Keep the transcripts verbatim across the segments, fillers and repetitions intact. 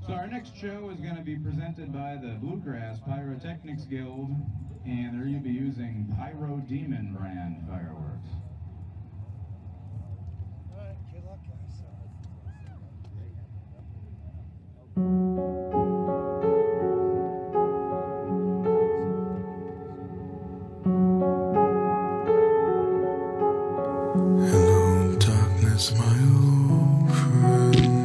So our next show is going to be presented by the Bluegrass Pyrotechnics Guild, and they're going to be using Pyro Demon brand fireworks. All right, good luck, guys. Hello, darkness, my old friend.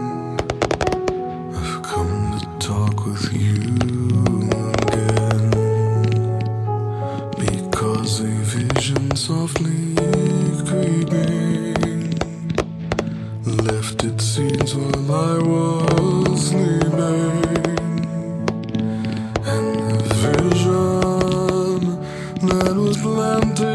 I've come to talk with you again, because a vision softly creeping left its seeds while I was sleeping, and the vision that was planted